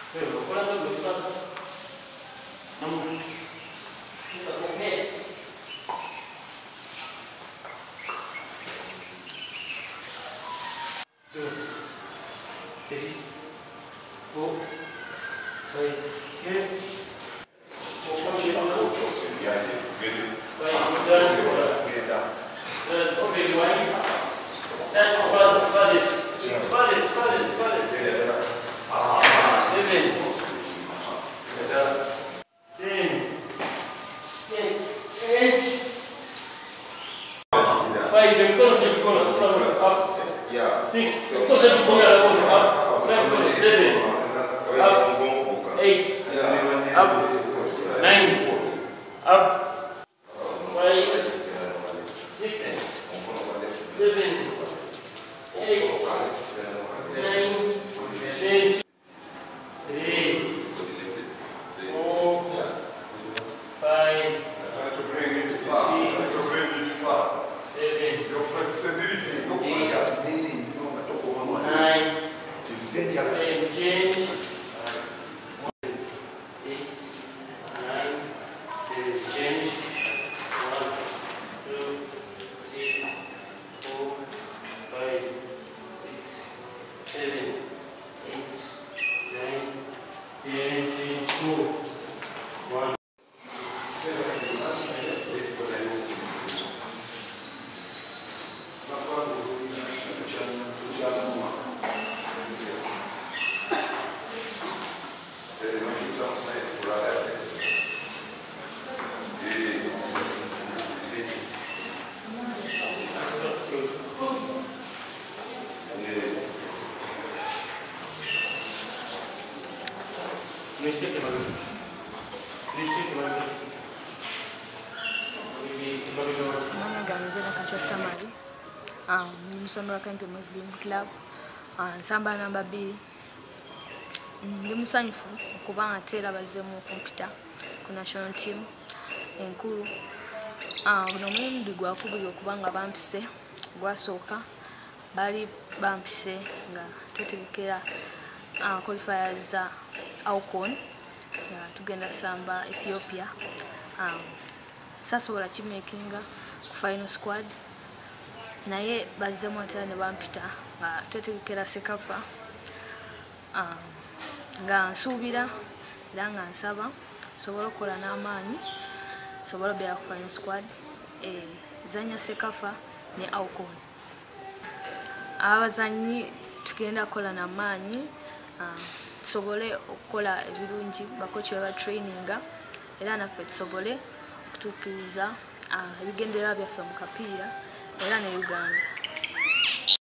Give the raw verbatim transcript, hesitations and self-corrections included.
Pero qual é o resultado? Não. Fica com esse. Two, three, four, five, here. That's farthest, farthest, farthest, farthest. Ah, seven. Ten. Ten. Eight. Five. Then go to the corner. Up. Yeah. Six. Go to the corner. Up. Seven. Up. Eight. Up. Nine. Up. Five. Six. Seven. Eight, nine, ten, three, four, five, six, seven, eight, nine, ten, change. Eight, nine, ten, change. One, two, three, four, five. Seven, eight, nine, ten, two, one. Mistake ke bagus. Mistake ke bagus. Mana ganze na kacho samari. Ah, musomera kampe Muslim Club. Ah, samba namba B. Ndi musanyufu kubanga tera bazemu computer ku national team enkulu. Ah, buno mwembi gwakubiri okubanga bampise gwasoka bali bampise nga tutekera ah qualifiers za Aukon ya tugenda samba Ethiopia. Um, sasa wala chimekinga ku final squad naye bazemu atane bampita nga tutekera sekafa. Um, nga nsubira era nga nsaba sobola kola n'amaanyi sobola bya ku final squad e zanya sekafa ne Aukon. Abazanyi tugenda kola n'amaanyi uh, sobole okukola ebirungi bakochi baba traininga era naffe tusobole okutukiriza uh, ebigendera byaffe mu kapiira era ne Uganda.